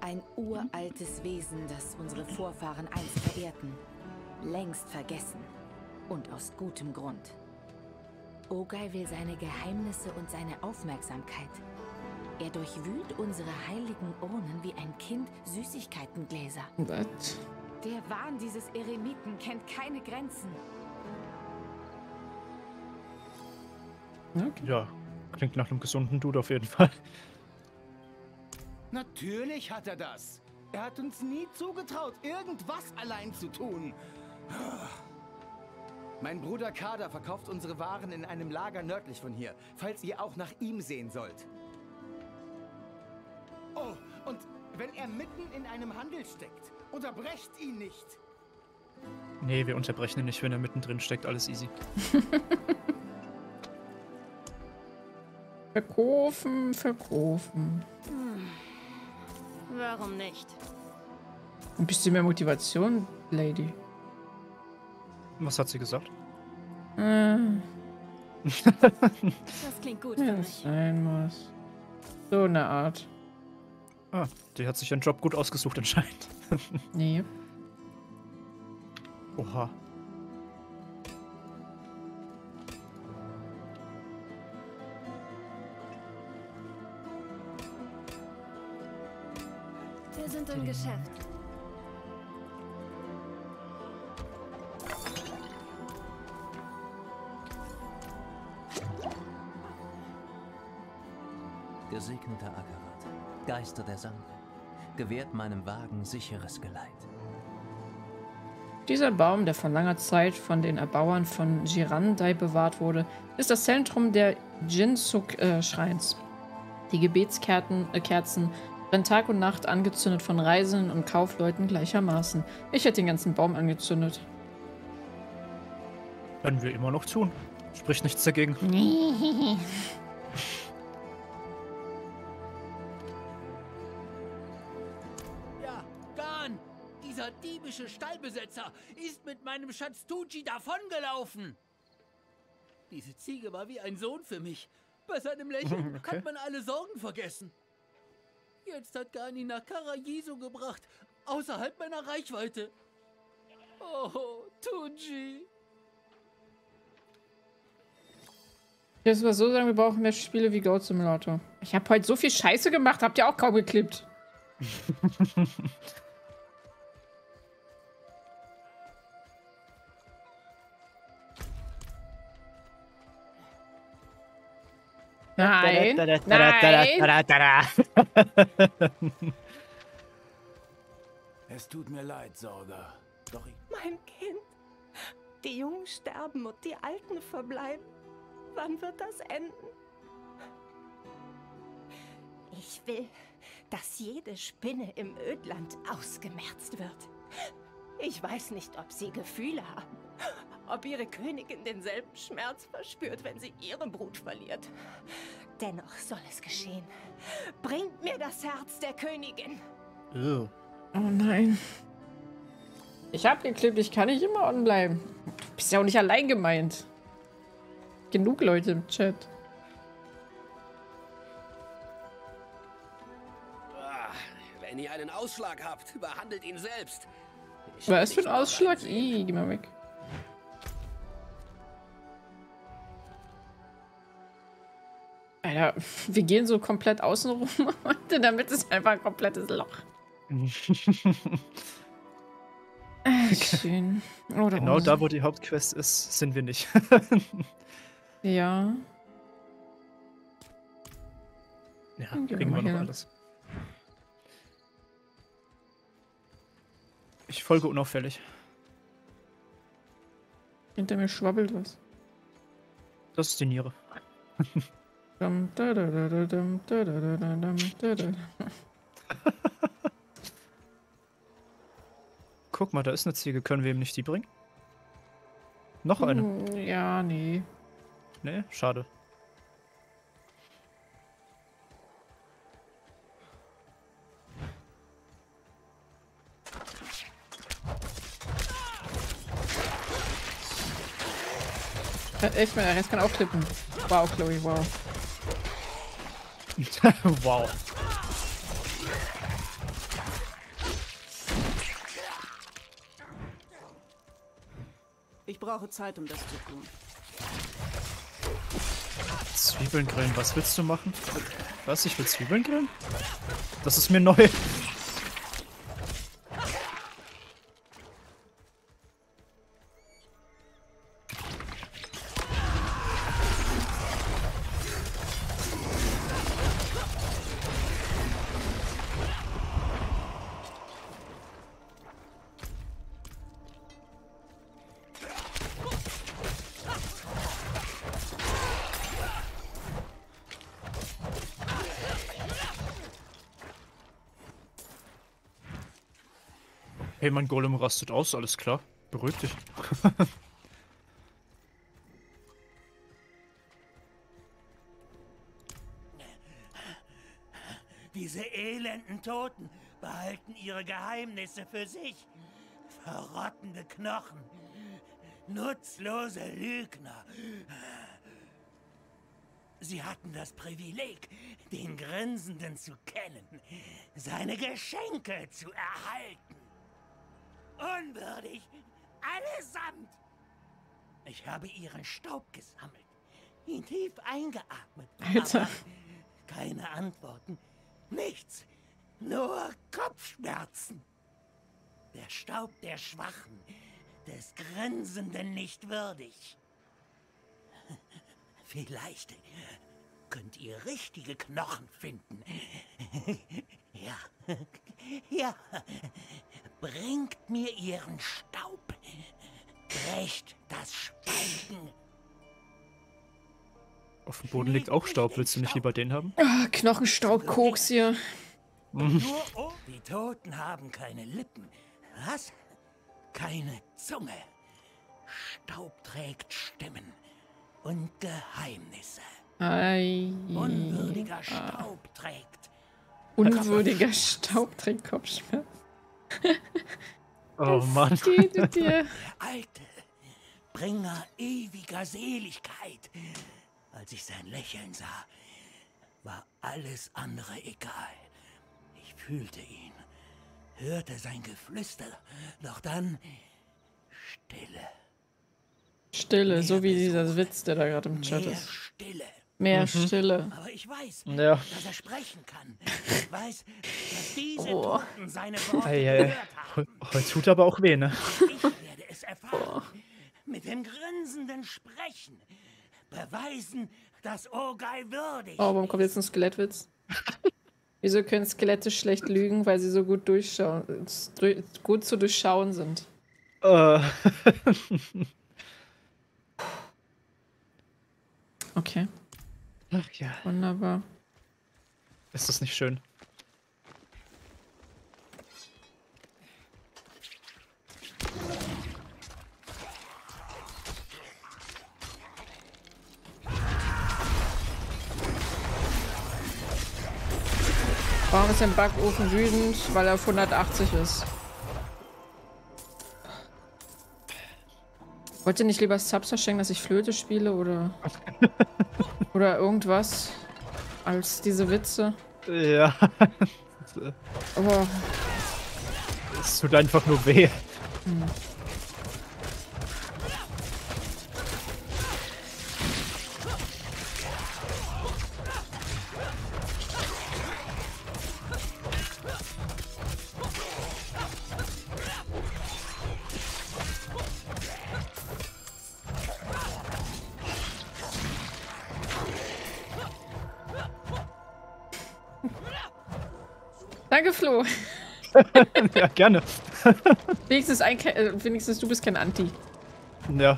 Ein uraltes Wesen, das unsere Vorfahren einst verehrten. Längst vergessen. Und aus gutem Grund. Ogai will seine Geheimnisse und seine Aufmerksamkeit. Er durchwühlt unsere heiligen Urnen wie ein Kind Süßigkeitengläser. Was? Der Wahn dieses Eremiten kennt keine Grenzen. Okay. Ja, klingt nach einem gesunden Dude auf jeden Fall. Natürlich hat er das. Er hat uns nie zugetraut, irgendwas allein zu tun. Mein Bruder Kader verkauft unsere Waren in einem Lager nördlich von hier, falls ihr auch nach ihm sehen sollt. Oh, und wenn er mitten in einem Handel steckt, unterbrecht ihn nicht. Nee, wir unterbrechen ihn nicht, wenn er mittendrin steckt. Alles easy. Verkaufen, verkaufen. Warum nicht? Ein bisschen mehr Motivation, Lady. Was hat sie gesagt? Wenn Das klingt gut für es mich. sein muss. So eine Art. Ah, die hat sich einen Job gut ausgesucht anscheinend. Nee. Oha. Wir sind im Geschäft. Gesegneter Akarat, Geister der Sande, gewährt meinem Wagen sicheres Geleit. Dieser Baum, der vor langer Zeit von den Erbauern von Girandai bewahrt wurde, ist das Zentrum der Jinsuk-Schreins. Die Gebetskerzen brennen Tag und Nacht, angezündet von Reisenden und Kaufleuten gleichermaßen. Ich hätte den ganzen Baum angezündet. Können wir immer noch tun. Spricht nichts dagegen. Ja, Dan, dieser diebische Stallbesetzer ist mit meinem Schatz Tuji davongelaufen. Diese Ziege war wie ein Sohn für mich. Bei seinem Lächeln Okay. hat man alle Sorgen vergessen. Jetzt hat Gan ihn nach Karajiso gebracht, außerhalb meiner Reichweite. Oh, Tuji. Jetzt mal so sagen, wir brauchen mehr Spiele wie Goat Simulator. Ich habe heute so viel Scheiße gemacht, habt ihr auch kaum geklippt. Nein, nein. Es tut mir leid, Sorga. Doch ich... Mein Kind. Die Jungen sterben und die Alten verbleiben. Wann wird das enden? Ich will, dass jede Spinne im Ödland ausgemerzt wird. Ich weiß nicht, ob sie Gefühle haben. Ob ihre Königin denselben Schmerz verspürt, wenn sie ihre Brut verliert. Dennoch soll es geschehen. Bringt mir das Herz der Königin. Ew. Oh nein. Ich hab geklippt, ich kann nicht immer on bleiben. Du bist ja auch nicht allein gemeint. Genug Leute im Chat. Wenn ihr einen Ausschlag habt, behandelt ihn selbst. Was für ein Ausschlag? Ih, geh mal weg. Alter, wir gehen so komplett außen rum und in der Mitte ist einfach ein komplettes Loch. Schön. Oh, da Genau oben. da, wo die Hauptquest ist, sind wir nicht. Ja. Ja, Dann gehen kriegen wir wir mal noch hier. alles. Ich folge unauffällig. Hinter mir schwabbelt was. Das ist die Niere. Dum, da, da, da, da, dum, da, da, da, da, dum, da, da. Guck mal, da ist eine Ziege. Können wir ihm nicht die bringen? Noch eine. Ja, nee. Nee, schade. Echt mal, der Rest kann auch klippen. Wow, Chloe, wow. Wow. Ich brauche Zeit, um das zu tun. Zwiebeln grillen, was willst du machen? Was, ich will Zwiebeln grillen? Das ist mir neu. Hey, mein Golem rastet aus, alles klar. Beruhig dich. Diese elenden Toten behalten ihre Geheimnisse für sich. Verrottende Knochen. Nutzlose Lügner. Sie hatten das Privileg, den Grinsenden zu kennen, seine Geschenke zu erhalten. Unwürdig, allesamt. Ich habe ihren Staub gesammelt, ihn tief eingeatmet. Alter. Aber keine Antworten, nichts, nur Kopfschmerzen. Der Staub der Schwachen, des Grinsenden nicht würdig. Vielleicht könnt ihr richtige Knochen finden. Ja, ja. Bringt mir ihren Staub. Brecht das Schweigen. Auf dem Boden liegt auch Staub. Willst du nicht lieber den haben? Ah, Knochenstaub, Koks hier. Nur die Toten haben keine Lippen. Was? Keine Zunge. Staub trägt Stimmen und Geheimnisse. Ei. Unwürdiger Staub trägt. Unwürdiger Staub trägt Kopfschmerzen. Oh Mann. Was geht mit dir? Der alte Bringer ewiger Seligkeit. Als ich sein Lächeln sah, war alles andere egal. Ich fühlte ihn, hörte sein Geflüster, doch dann Stille. Stille, so wie dieser Witz, der da gerade im Chat Mehr ist. Stille. Mehr Stille. Aber ich weiß, Ja. dass er sprechen kann. Ich weiß, dass diese Oh. Toten seine Worte Ei, ei. gehört haben. Heute tut aber auch weh, ne? Ich werde es erfahren. Mit dem Grinsenden sprechen. Beweisen, dass Ogai würdig Oh, warum kommt jetzt ein Skelettwitz? Wieso können Skelette schlecht lügen? Weil sie so gut gut zu durchschauen sind. Okay, Ach ja. wunderbar. Ist das nicht schön? Warum ist ein Backofen wütend? Weil er auf 180 ist. Wollt ihr nicht lieber Subs verschenken, dass ich Flöte spiele oder oder irgendwas als diese Witze? Ja. Aber Es tut einfach nur weh. danke, Flo. Ja, gerne. Wenigstens du bist kein Anti. Ja.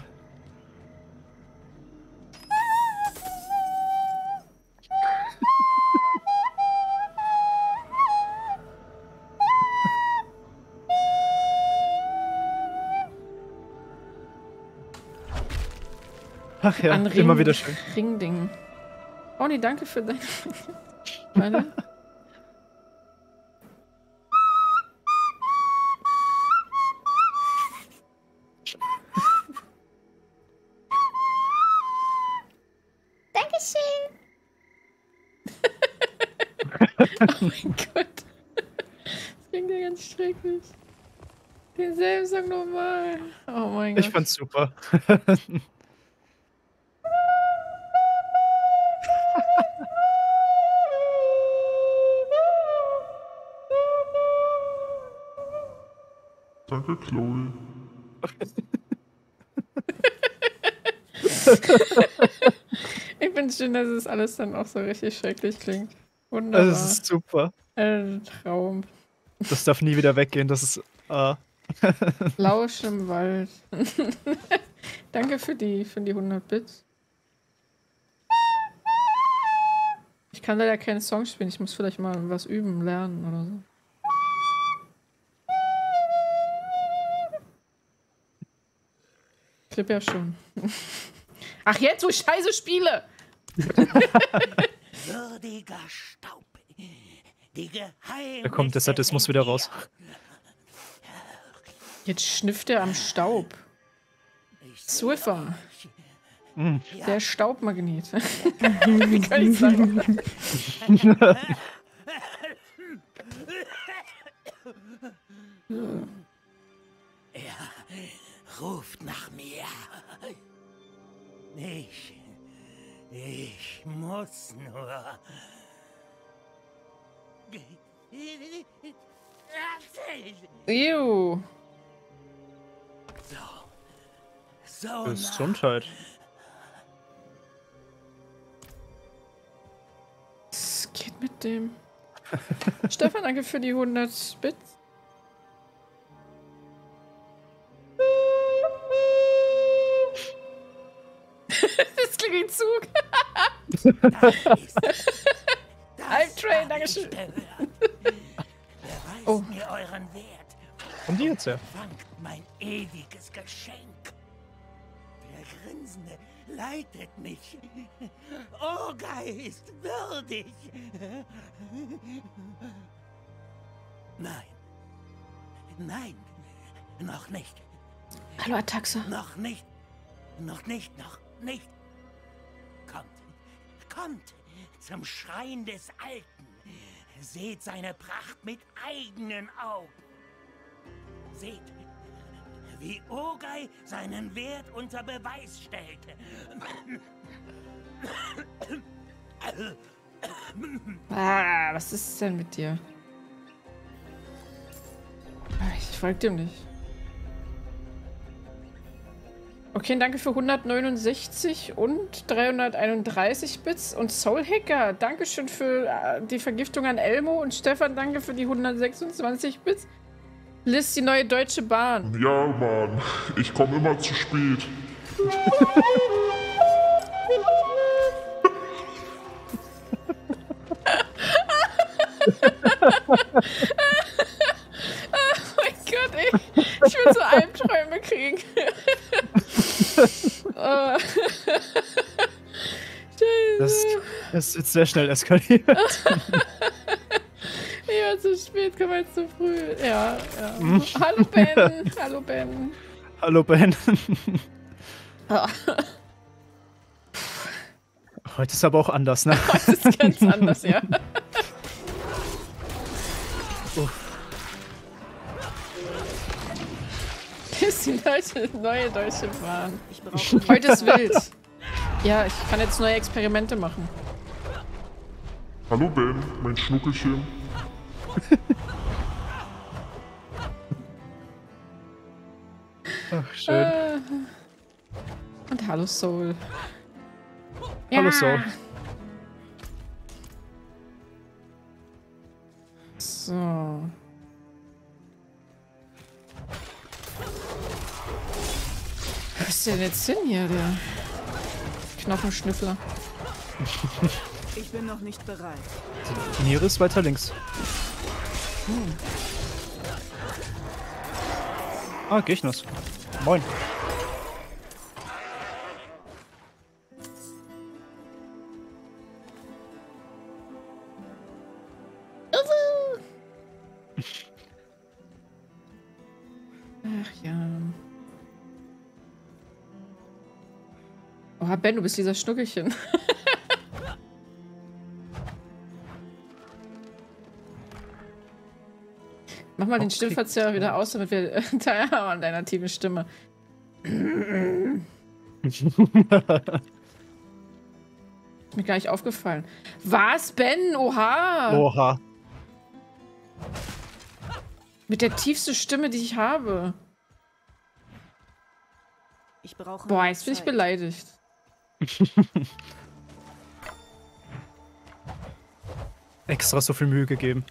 Ach ja, An immer wieder schön. Ringding. Oh nee, danke für deine. Warte. Oh mein Gott. Das schrecklich. Denselben Song nochmal. Oh mein Gott. Ich fand's super. Danke, Chloe. Ich finde es schön, dass es alles dann auch so richtig schrecklich klingt. Wunderbar. Das ist super. Traum. Das darf nie wieder weggehen. Das ist. Lausch im Wald. Danke für die 100 Bits. Ich kann leider keinen Song spielen. Ich muss vielleicht mal was üben, lernen oder so. Clip ja schon. Ach, jetzt, wo ich scheiße spiele! Würdiger Staub. Die Geheimnisse Da kommt der Sadismus wieder raus. Jetzt schnifft er am Staub. Swiffer. Der Staubmagnet. Wie kann ich sagen? Er ruft nach mir. Ich muss nur. Ew. So Gesundheit. Was geht mit dem? Stefan, danke für die 100 Bits. Das klingt wie ein Zug. Hype-Train, dankeschön. Oh. Mir euren Wert. Kommen die jetzt her? Fangt mein ewiges Geschenk. Der Grinsende leitet mich. Ogai ist würdig. Nein. Nein. Noch nicht. Hallo, Ataxa. Noch nicht. Noch nicht. Kommt zum Schrein des Alten. Seht seine Pracht mit eigenen Augen. Seht, wie Ogai seinen Wert unter Beweis stellte. Was ist denn mit dir? Ich folge dem nicht. Okay, danke für 169 und 331 Bits und Soulhacker. Dankeschön für die Vergiftung an Elmo und Stefan, danke für die 126 Bits. Liz, die neue Deutsche Bahn. Ja, Mann. Ich komme immer zu spät. Oh mein Gott, ey. Ich will so Albträume kriegen. Das ist jetzt sehr schnell eskaliert. Ich war zu spät, komm jetzt zu früh. Ja. Hallo Ben. Hallo Ben. Hallo Ben. Oh. Heute ist aber auch anders, ne? Heute ist ganz anders, ja. Das ist die neue Deutsche Bahn. Heute ist wild. Ja, ich kann jetzt neue Experimente machen. Hallo Ben, mein Schnuckelchen. Ach, schön. Und hallo Soul. Hallo Soul. So. Was ist denn jetzt hin hier, der Knochenschnüffler? Ich bin noch nicht bereit. Die Niere ist weiter links. Ah, Gechnos. Moin. Ach ja. Oh, Ben, du bist dieser Schnuckelchen. Mach mal den Stimmverzerrer wieder aus, damit wir teilhaben an deiner tiefen Stimme. Mir gar nicht aufgefallen. Was, Ben? Oha! Oha. Mit der tiefsten Stimme, die ich habe. Ich brauche Boah, mehr jetzt bin ich Zeit. beleidigt. Extra so viel Mühe gegeben.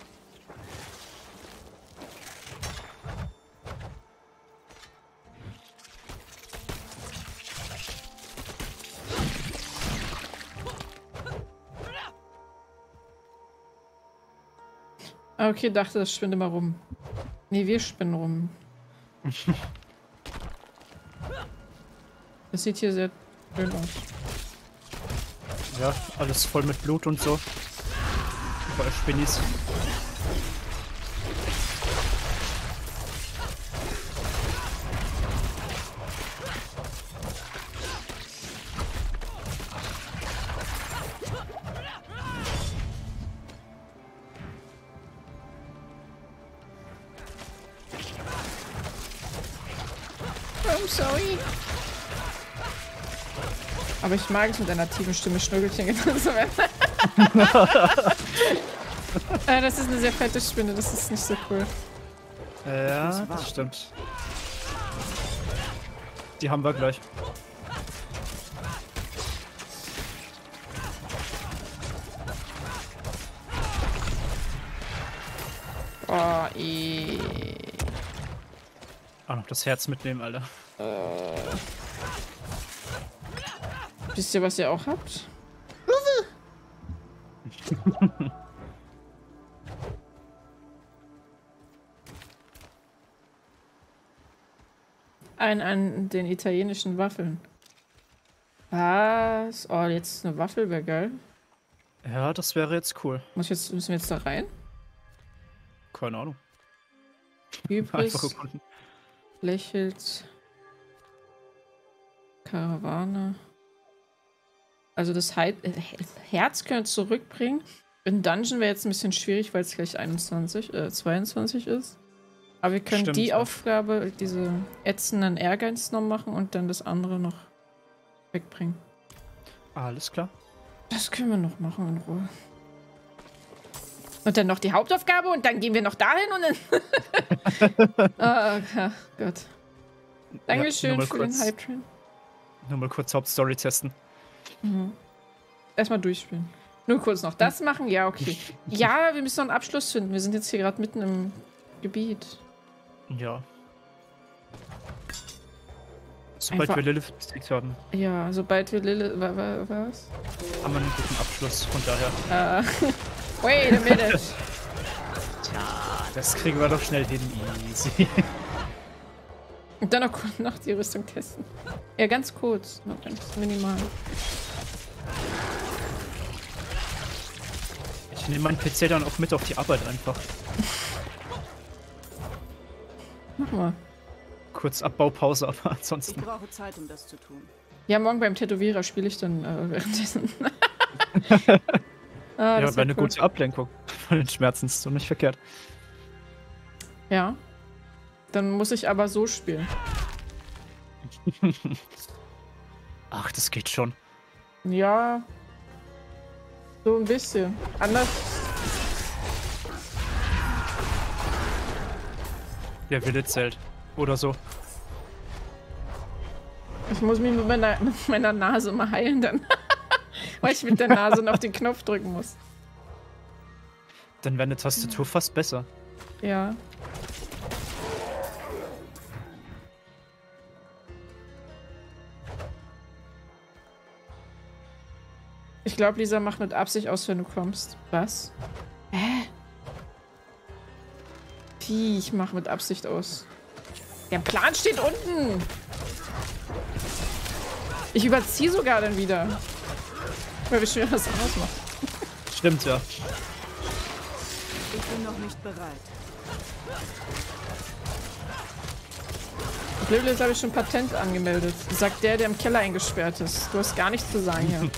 Okay, dachte, das spinnt immer rum. Nee, wir spinnen rum. Das sieht hier sehr schön aus. Ja, alles voll mit Blut und so. Überall Spinnis. I'm sorry. Aber ich mag es mit einer tiefen Stimme Schnurgelchen genannt zu werden. Das ist eine sehr fette Spinne, das ist nicht so cool. Ja, das stimmt. Die haben wir gleich. Oh, Auch noch das Herz mitnehmen, Alter. Wisst ihr, was ihr auch habt? An den italienischen Waffeln. Was? Oh, jetzt eine Waffel wäre geil. Ja, das wäre jetzt cool. Müssen wir jetzt da rein? Keine Ahnung. Hybris Einfach gefunden. lächelt. Karawane. Also das Herz können wir zurückbringen. In Dungeon wäre jetzt ein bisschen schwierig, weil es gleich 22 ist. Aber wir können Stimmt, die ja. Aufgabe, diese ätzenden Ehrgeiz noch machen und dann das andere noch wegbringen. Alles klar. Das können wir noch machen in Ruhe. Und dann noch die Hauptaufgabe und dann gehen wir noch dahin und dann... ja, Gott. Dankeschön nur mal für den kurz- Hype-Train. Nur mal kurz Hauptstory testen. Mhm. Erstmal durchspielen. Nur kurz noch das machen? Ja, okay. Ja, wir müssen noch einen Abschluss finden. Wir sind jetzt hier gerade mitten im Gebiet. Ja. Sobald Einfach- wir Lilith besiegt haben, Ja, sobald wir was? haben wir einen guten Abschluss. Von daher. Wait a minute. Das kriegen wir doch schnell hin. Easy. Und dann noch die Rüstung testen. Ja, ganz kurz. Noch ganz minimal. Ich nehme meinen PC dann auch mit auf die Arbeit einfach. Mach mal. Kurz Abbaupause, aber Ich ansonsten. brauche Zeit, um das zu tun. Ja, morgen beim Tätowierer spiele ich dann währenddessen. Ja, das wäre eine cool. gute Ablenkung von den Schmerzen. Ist so nicht verkehrt. Ja. Dann muss ich aber so spielen. Ach, das geht schon. Ja. So ein bisschen. Anders. Der Wille zählt. Oder so. Ich muss mich mit meiner Nase mal heilen dann. Weil ich mit der Nase noch den Knopf drücken muss. Dann wäre eine Tastatur fast besser. Ja. Ich glaube, Lisa macht mit Absicht aus, wenn du kommst. Was? Hä? Wie? Ich mache mit Absicht aus. Der Plan steht unten. Ich überziehe sogar dann wieder. Weil wir schon wieder was anderes machen. Stimmt, ja. Ich bin noch nicht bereit. Blödes habe ich schon Patent angemeldet. Sagt der im Keller eingesperrt ist. Du hast gar nichts zu sagen hier.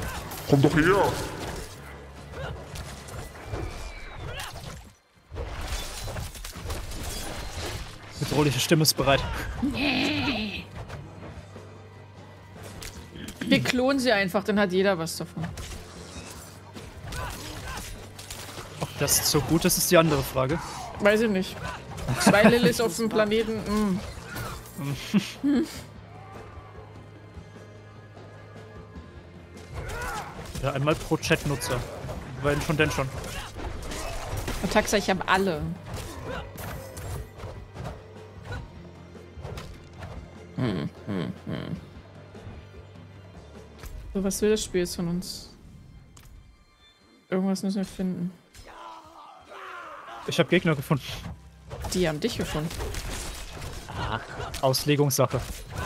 Komm doch her! Bedrohliche Stimme ist bereit. Wir klonen sie einfach, dann hat jeder was davon. Ob das so gut ist, ist die andere Frage. Weiß ich nicht. 2 Lilith auf dem Planeten. Ja, einmal pro Chat-Nutzer. Wenn schon, denn schon. Taxa, ich habe alle. So, was will das Spiel jetzt von uns? Irgendwas müssen wir finden. Ich habe Gegner gefunden. Die haben dich gefunden. Auslegungssache.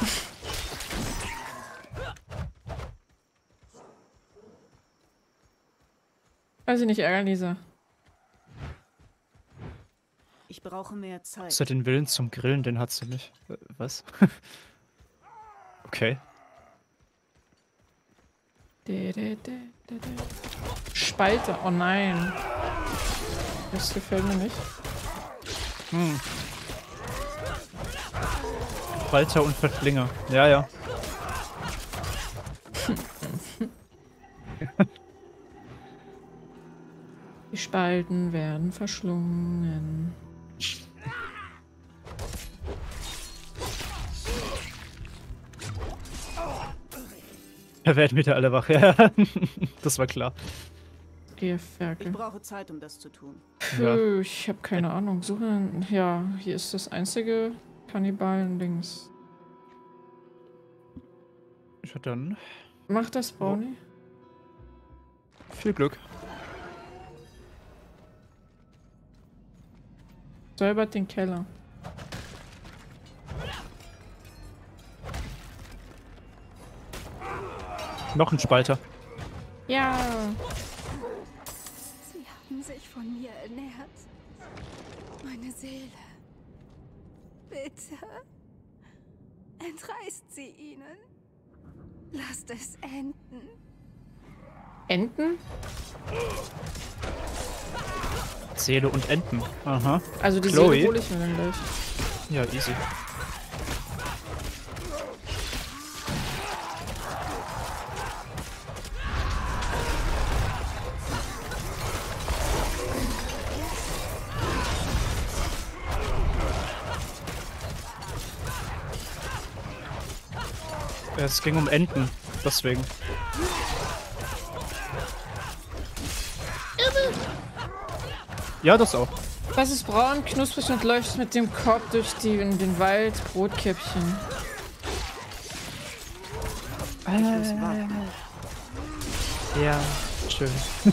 Weiß ich nicht, ärgern, Lisa. Ich brauche mehr Zeit. Außer den Willen zum Grillen, den hat sie nicht. Was? Okay. Spalte, oh nein. Das gefällt mir nicht. Spalter und Verschlinger. Ja, ja. Die Spalten werden verschlungen. Da werden wieder alle wach. Ja, das war klar. Ihr Ich Ferkel. brauche Zeit, um das zu tun. Ja. Ich habe keine Ahnung. Suchen. Ja, hier ist das einzige Kannibalen-Dings. Ja, dann Mach das, Brownie. viel Glück. Säubert den Keller. Noch ein Spalter. Ja. Sie haben sich von mir ernährt. Meine Seele. Bitte. Entreißt sie ihnen. Lasst es enden. Enten? Seele und Enten. Aha. Also die Chloe? Seele hole ich mir dann gleich. Ja, easy. Es ging um Enten, deswegen. Ja, das auch. Was ist braun, knusprig und läuft mit dem Korb durch in den Wald? Brotkäppchen. Ja, schön.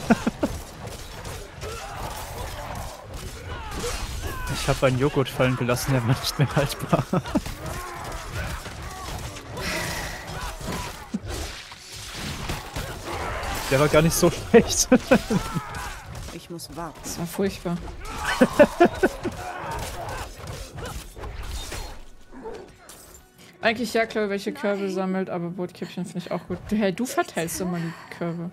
Ich habe einen Joghurt fallen gelassen, der war nicht mehr haltbar. Der war gar nicht so schlecht. Ich muss warten. Das war furchtbar. Eigentlich ja, Chloe, welche Körbe sammelt, aber Brotkäppchen finde ich auch gut. Hey, du verteilst immer die Körbe.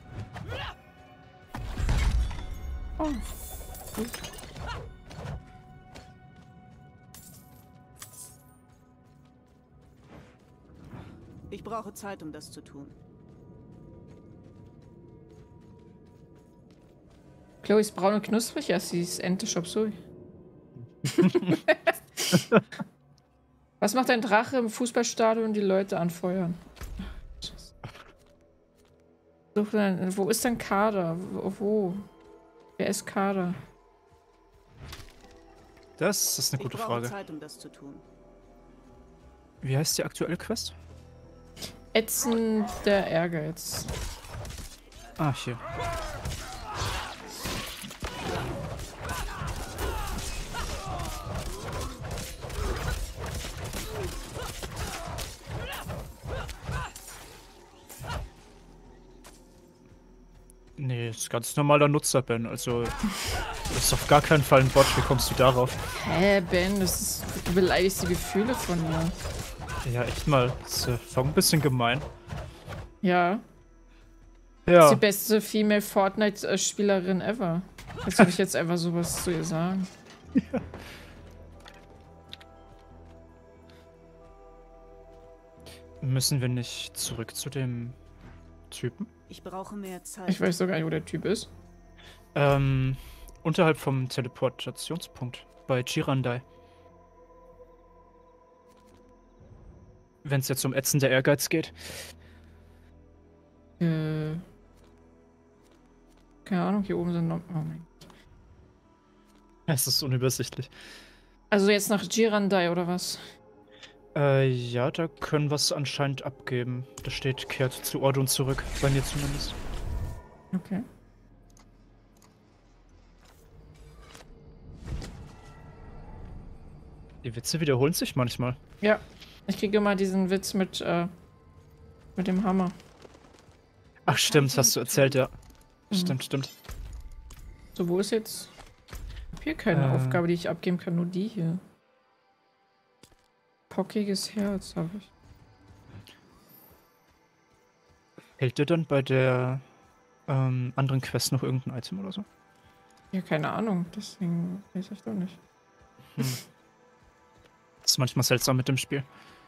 Oh, gut. Ich brauche Zeit, um das zu tun. Chloe ist braun und knusprig? Ja, sie ist Ente Chop Suey. Was macht ein Drache im Fußballstadion? Die Leute anfeuern. Wo ist denn Kader? Wo? Wer ist Kader? Das ist eine gute Ich brauche Frage. Zeit, um das zu tun. Wie heißt die aktuelle Quest? Ätzend der Ehrgeiz. Ah, hier. Nee, ist ganz normaler Nutzer-Ben. Also, das ist auf gar keinen Fall ein Bot. Wie kommst du darauf? Hä, Ben, du beleidigst die Gefühle von mir. Ja, echt mal. Das ist schon ein bisschen gemein. Ja. Das ist Ja. die beste Female Fortnite-Spielerin ever. Jetzt soll ich jetzt einfach sowas zu ihr sagen. Müssen wir nicht zurück zu dem Typen? Ich brauche mehr Zeit. Ich weiß sogar nicht, wo der Typ ist. Unterhalb vom Teleportationspunkt bei Girandai. Wenn es jetzt um Ätzen der Ehrgeiz geht. Keine Ahnung, hier oben sind noch... Oh mein Gott. Es ist unübersichtlich. Also jetzt nach Girandai oder was? Ja, da können wir es anscheinend abgeben. Da steht, kehrt zu Ordun zurück. Bei mir zumindest. Okay. Die Witze wiederholen sich manchmal. Ja, ich kriege immer diesen Witz mit dem Hammer. Ach stimmt, hast du erzählt, ja. Mhm. Stimmt. So, wo ist jetzt... Ich hab hier keine Aufgabe, die ich abgeben kann, nur die hier. Pockiges Herz habe ich. Hält dir dann bei der anderen Quest noch irgendein Item oder so? Ja, keine Ahnung, deswegen weiß ich doch nicht. Das ist manchmal seltsam mit dem Spiel.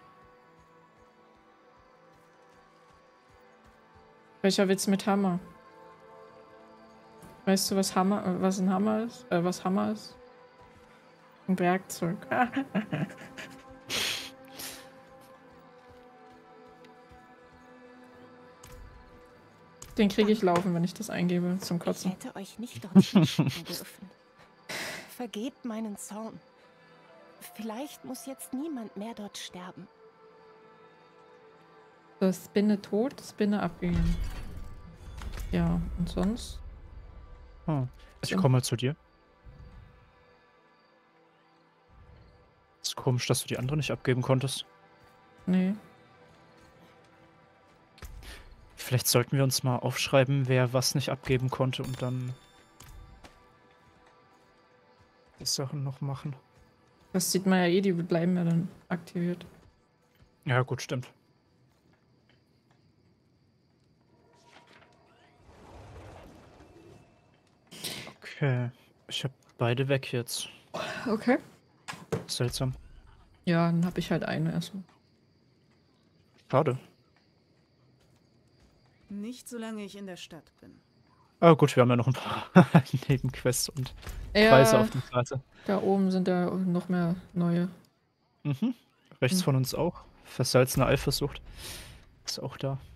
Welcher Witz mit Hammer? Weißt du, was ein Hammer ist? Was Hammer ist? Ein Werkzeug. Den kriege ich laufen, wenn ich das eingebe, zum Ich Kotzen. hätte euch nicht dorthin schicken dürfen. Vergebt meinen Zorn. Vielleicht muss jetzt niemand mehr dort sterben. Das Spinne tot, Spinne abgegeben. Ja, und sonst? Ich komme mal zu dir. Ist komisch, dass du die andere nicht abgeben konntest. Nee. Vielleicht sollten wir uns mal aufschreiben, wer was nicht abgeben konnte und dann die Sachen noch machen. Das sieht man ja eh, die bleiben ja dann aktiviert. Ja, gut, stimmt. Okay, ich habe beide weg jetzt. Okay. Seltsam. Ja, dann habe ich halt eine erstmal. Schade. Nicht solange ich in der Stadt bin. Aber gut, wir haben ja noch ein paar Nebenquests und Ja, Preise auf der Karte. da oben sind ja noch mehr neue. Rechts von uns auch. Versalzene Eifersucht. Ist auch da.